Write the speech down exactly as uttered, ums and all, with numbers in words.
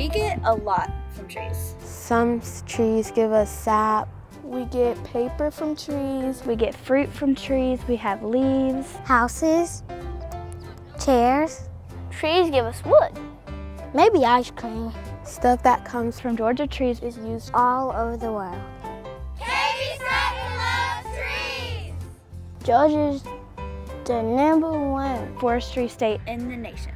We get a lot from trees. Some trees give us sap. We get paper from trees. We get fruit from trees. We have leaves. Houses, chairs. Trees give us wood. Maybe ice cream. Stuff that comes From Georgia trees is used all over the world. Sutton loves trees! Georgia's the number one forestry state In the nation.